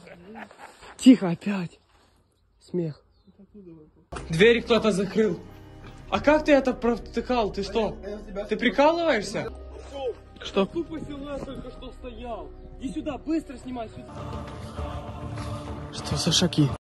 Тихо, опять. Смех. Двери кто-то закрыл. А как ты это провтыкал? Ты что? Ты прикалываешься? Что? Тупо силуэт только что стоял. Иди сюда, быстро снимай сюда. Что за шаги?